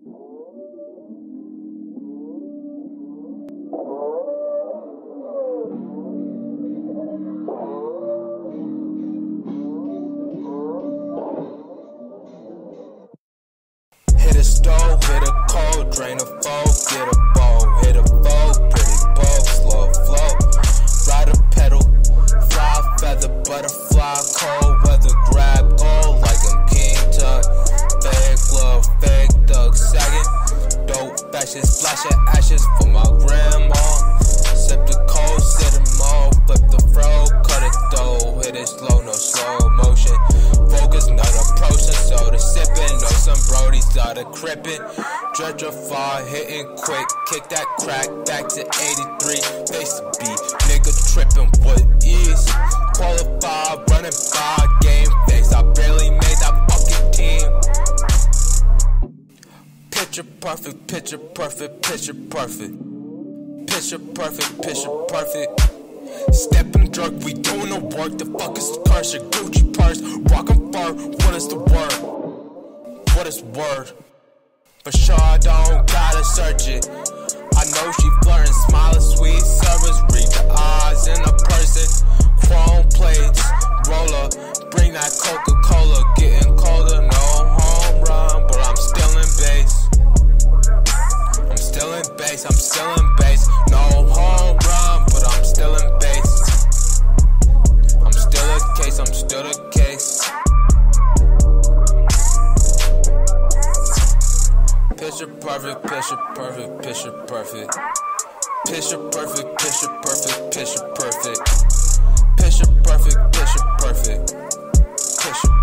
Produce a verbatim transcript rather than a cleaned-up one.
Hit a stove, hit a cold, drain a foe, get a bowl, hit a foe, pretty bow, slow flow, ride a pedal, fly feather, butterfly, cold weather, grab gold like I'm King Tut, fake glove, fake thug, sagging, dope bashes, splash of ashes for my grandma, sip the cold, sit them all, flip the fro, cut it though, hit it slow, no slow motion, focus, not approaching, so the sipping, know some brodies started crippin', gentrify, hitting quick, kick that crack back to eighty-three, face to beat, nigga trippin', what is, qualified, running by, game face, I barely made that fucking team, picture perfect, picture perfect, picture perfect, picture perfect, picture perfect, step and jerk, we doing the work, the fuck is the curse, your Gucci purse, rockin' fur, what is the word? What is word? For sure I don't gotta search it. I know she flirtin', smiling, sweet service. Read the eyes in a person. Chrome plates, roller. Bring that Coca-Cola. Getting colder, no home run, but I'm still in base. I'm still in base, I'm still in base. No home run, but I'm still in base. I'm still a case, I'm still a case. Picture perfect, picture perfect, picture perfect. Picture perfect, picture perfect, picture perfect. Picture perfect, picture perfect. Picture